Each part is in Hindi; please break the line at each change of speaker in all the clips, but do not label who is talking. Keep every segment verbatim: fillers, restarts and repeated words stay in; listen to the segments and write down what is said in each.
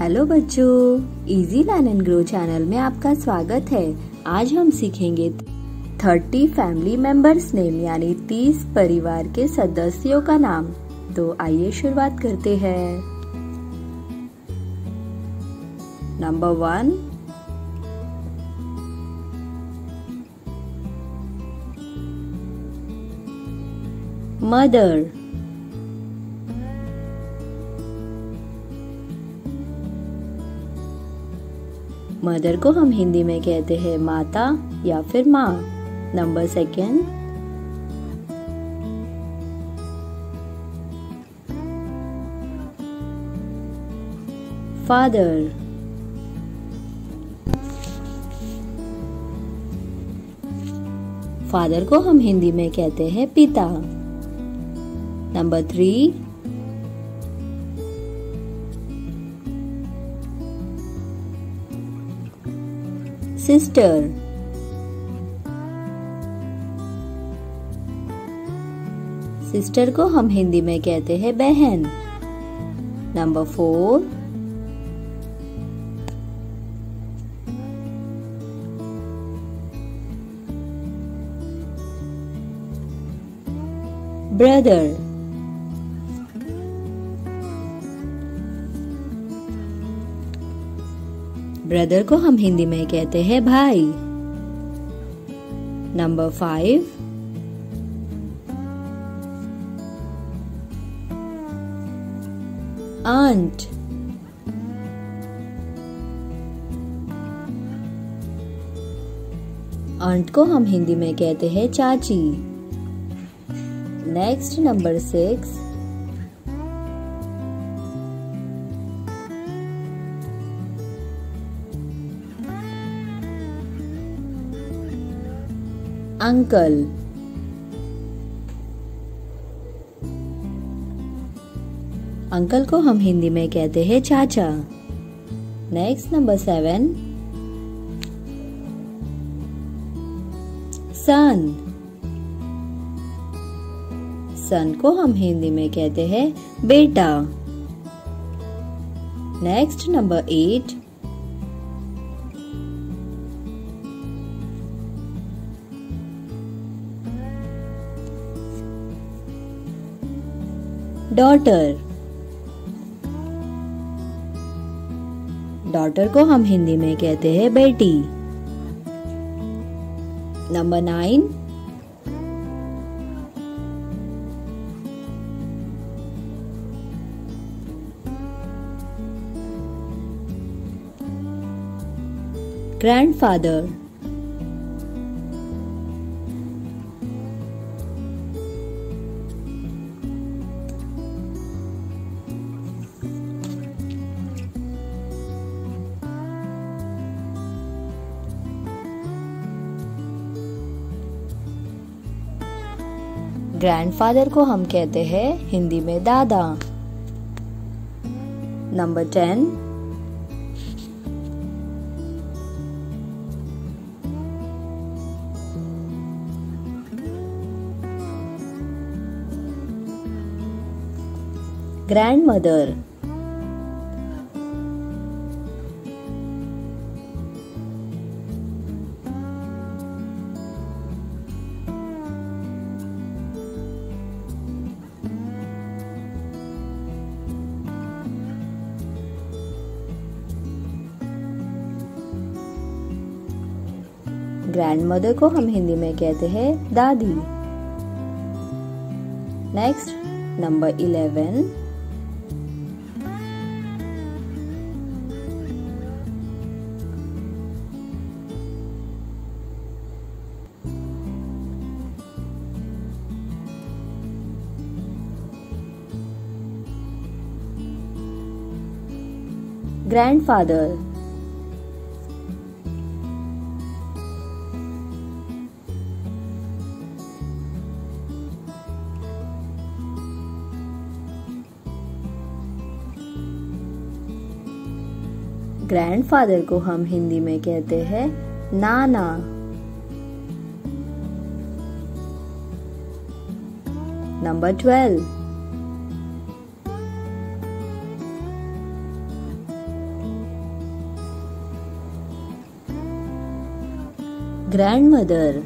हेलो बच्चों, easy learn and grow channel में आपका स्वागत है। आज हम सीखेंगे थर्टी फैमिली मेंबर्स नेम यानी तीस परिवार के सदस्यों का नाम। तो आइए शुरुआत करते हैं। Number one, mother. मदर को हम हिंदी में कहते हैं माता या फिर माँ। Number second, father. फादर को हम हिंदी में कहते हैं पिता। Number three, sister. सिस्टर को हम हिंदी में कहते हैं बहन। Number four, brother. ब्रदर को हम हिंदी में कहते हैं भाई। Number five, aunt. आंट को हम हिंदी में कहते हैं चाची। Next number six, uncle. Uncle को हम हिंदी में कहते हैं चाचा। Next number seven, son. Son को हम हिंदी में कहते हैं बेटा। Next number eight, daughter. Daughter को हम हिंदी में कहते हैं बेटी। Number nine, grandfather. ग्रैंडफादर को हम कहते हैं हिंदी में दादा। Number ten, grandmother. ग्रैंडमदर को हम हिंदी में कहते हैं दादी। Next number eleven, grandfather. Grandfather को हम हिंदी में कहते हैं नाना। नंबर ट्वेल्व, grandmother,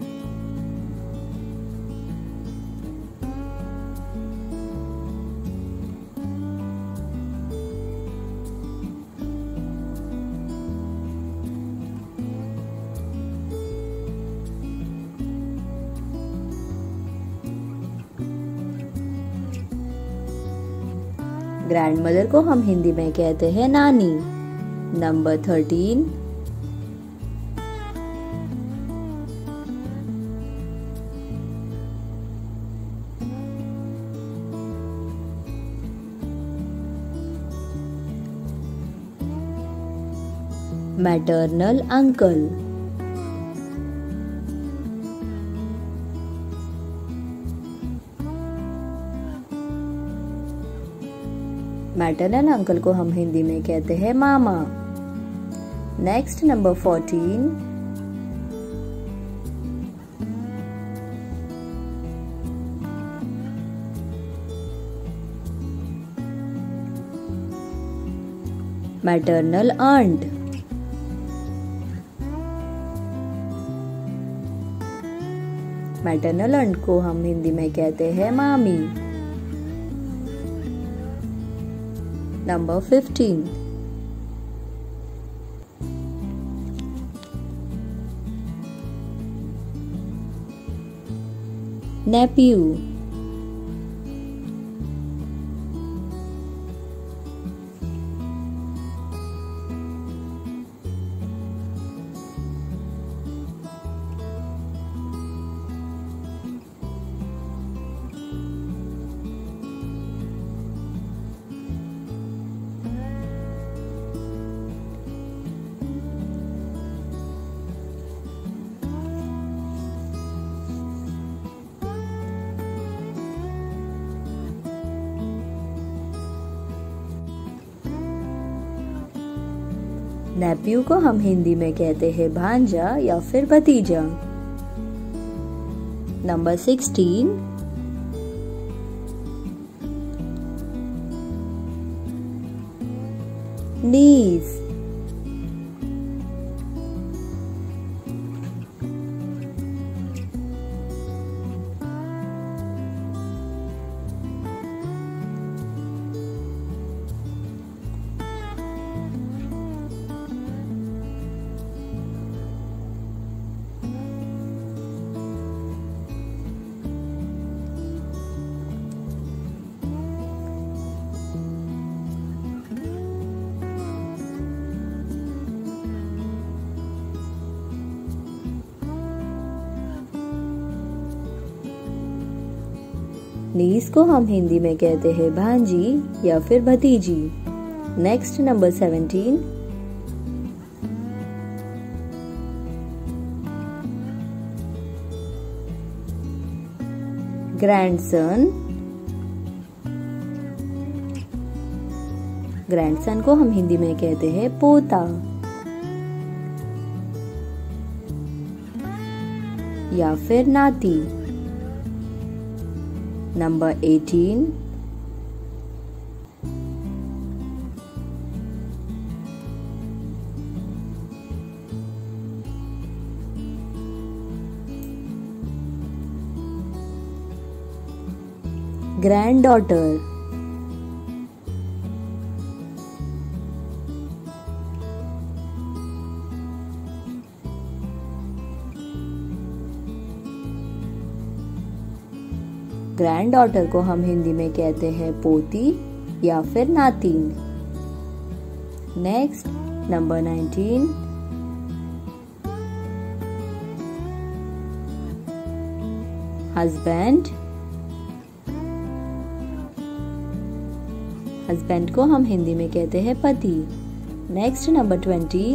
ग्रैंडमदर को हम हिंदी में कहते हैं नानी। Number thirteen, maternal uncle, maternal uncle को हम हिंदी में कहते हैं मामा। Next number fourteen, maternal aunt, maternal aunt को हम हिंदी में कहते हैं मामी। नंबर फिफ्टीन, नेप्यू, नेप्यू को हम हिंदी में कहते हैं भांजा या फिर भतीजा। नंबर सिक्सटीन, नीस, नीस को हम हिंदी में कहते हैं भांजी या फिर भतीजी। Next number seventeen, grandson, grandson को हम हिंदी में कहते हैं पोता या फिर नाती। नंबर एटीन, ग्रैंडडॉटर, ग्रैंडडॉटर को हम हिंदी में कहते हैं पोती या फिर नातीन। Next number nineteen, husband, husband को हम हिंदी में कहते हैं पति। Next number twenty,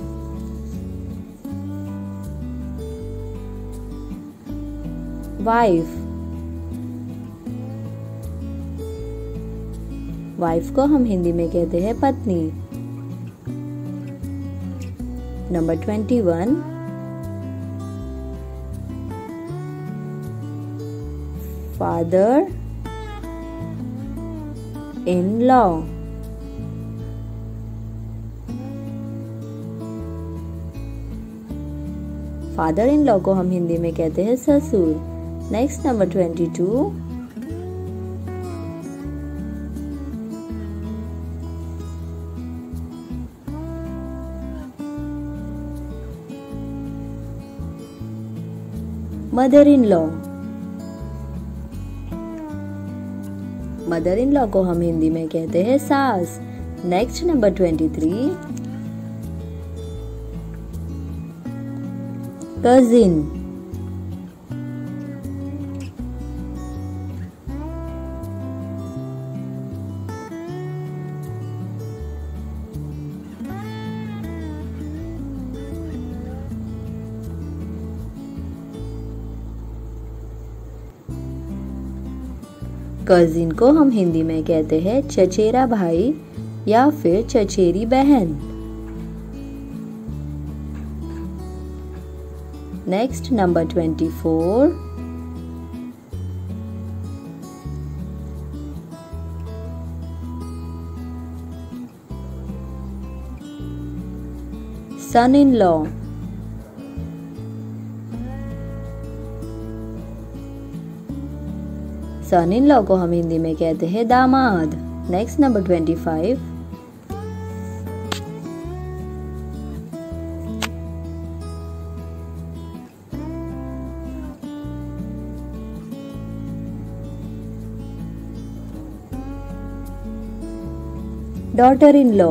wife, wife को हम हिंदी में कहते हैं पत्नी। Number twenty one, father in law, father in law को हम हिंदी में कहते हैं ससुर। Next number twenty two. Mother in law. Mother in law को हम हिंदी में कहते हैं सास। Next number twenty three. Cousin. Cousin को हम हिंदी में कहते हैं चचेरा भाई या फिर चचेरी बहन। Next number twenty four. Son in law. Son in law को हम हिंदी में कहते हैं दामाद। Next number twenty five. Daughter in law.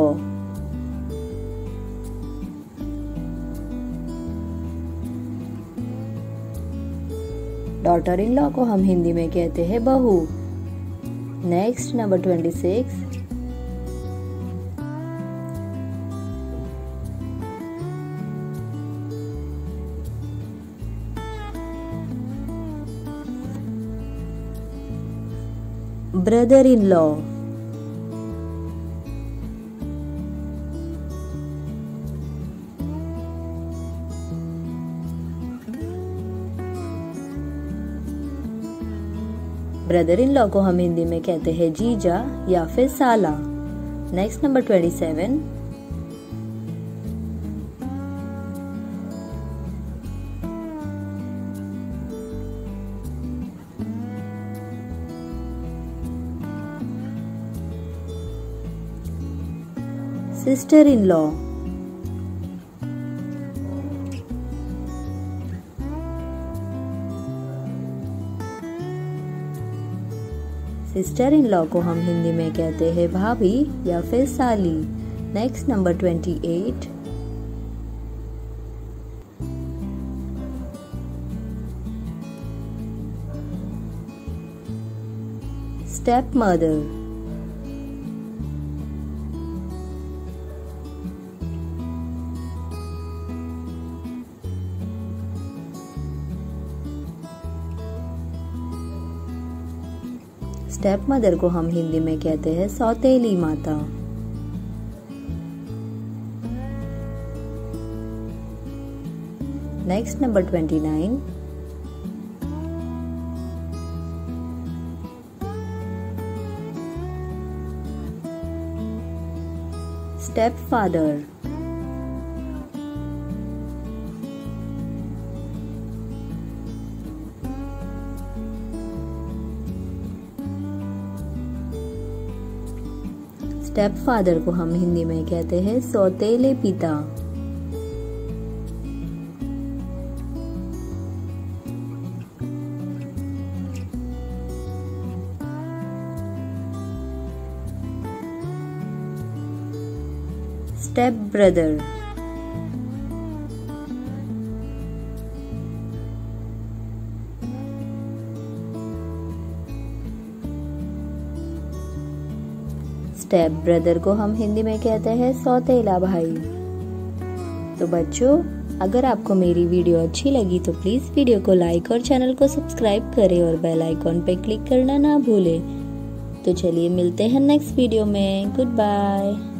Daughter in law को हम हिंदी में कहते हैं बहू। Next number twenty six. Brother in law. Brother in law को हम हिंदी में कहते हैं जीजा या फिर साला। Next number twenty seven. Sister in law. Sister in law को हम हिंदी में कहते हैं भाभी या फिर साली। Next number twenty eight. Step mother. Step mother को हम हिंदी में कहते हैं सौतेली माता। Next number twenty nine. Step father. Step father को हम हिंदी में कहते हैं सौतेले पिता। Step brother. स्टेप ब्रदर को हम हिंदी में कहते हैं सौतेला भाई। तो बच्चों, अगर आपको मेरी वीडियो अच्छी लगी तो प्लीज वीडियो को लाइक और चैनल को सब्सक्राइब करें और बेल आइकॉन पे क्लिक करना ना भूलें। तो चलिए मिलते हैं नेक्स्ट वीडियो में। Good bye.